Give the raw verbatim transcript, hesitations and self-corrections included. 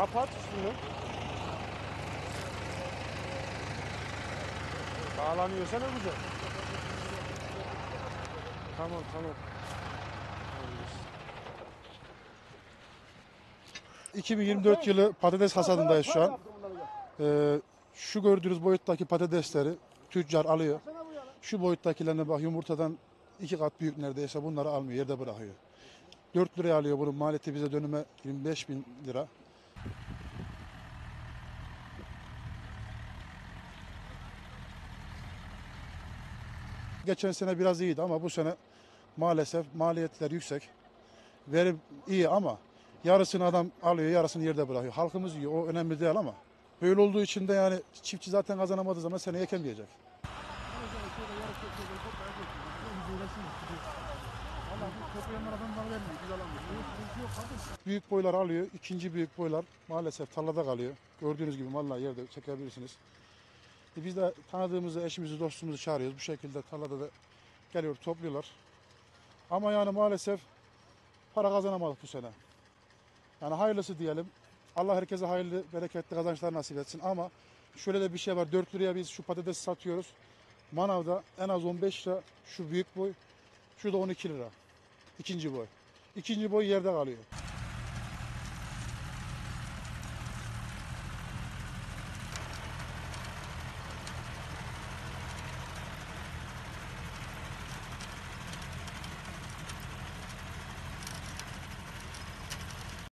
Kapat üstünü. Bağlanıyorsa ne güzel. Tamam tamam. iki bin yirmi dört yılı patates hasadındayız şu an. Ee, şu gördüğünüz boyuttaki patatesleri tüccar alıyor. Şu boyuttakilerine bak, yumurtadan iki kat büyük neredeyse, bunları almıyor, yerde bırakıyor. dört liraya alıyor, bunun maliyeti bize dönüme yirmi beş bin lira. Geçen sene biraz iyiydi ama bu sene maalesef maliyetler yüksek. Verim iyi ama yarısını adam alıyor, yarısını yerde bırakıyor. Halkımız yiyor, o önemli değil ama böyle olduğu için de yani çiftçi zaten kazanamadığı zaman seneye ekemeyecek. Büyük boylar alıyor, ikinci büyük boylar maalesef tarlada kalıyor. Gördüğünüz gibi vallahi yerde çekebilirsiniz. E biz de tanıdığımızı, eşimizi, dostumuzu çağırıyoruz. Bu şekilde tarlada da geliyor, topluyorlar. Ama yani maalesef para kazanamadık bu sene. Yani hayırlısı diyelim. Allah herkese hayırlı, bereketli kazançlar nasip etsin. Ama şöyle de bir şey var. dört liraya biz şu patatesi satıyoruz. Manavda en az on beş lira şu büyük boy. Şu da on iki lira. İkinci boy. İkinci boy yerde kalıyor.